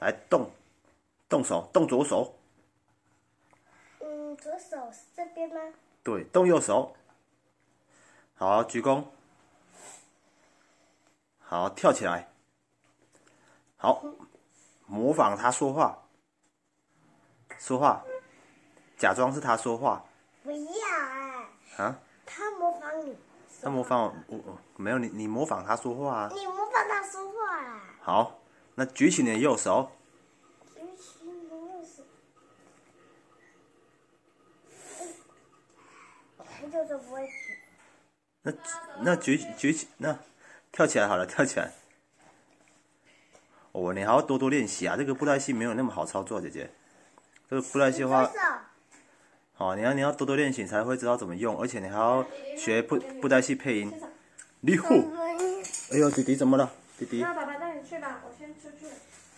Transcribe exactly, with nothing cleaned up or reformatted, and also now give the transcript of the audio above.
来动，动手，动左手。 嗯，左手是这边吗？ 对，动右手。好，鞠躬。好，跳起来。好，模仿他说话。说话，假装是他说话。 不要哎、 欸。啊？ 他模仿你。 他模仿我，我没有你，你模仿他说话啊。 你模仿他说话啦。 好，那举起你的右手。 举起你的右手。他就是不会举。 那那举举起那跳起来好了，跳起来。哦，你还要多多练习啊！这个布袋戏没有那么好操作，姐姐。这个布袋戏的话，哦，你要你要多多练习才会知道怎么用，而且你还要学布布袋戏配音。你好，哎呦，弟弟怎么了？弟弟。 那爸爸带你去吧，我先出去。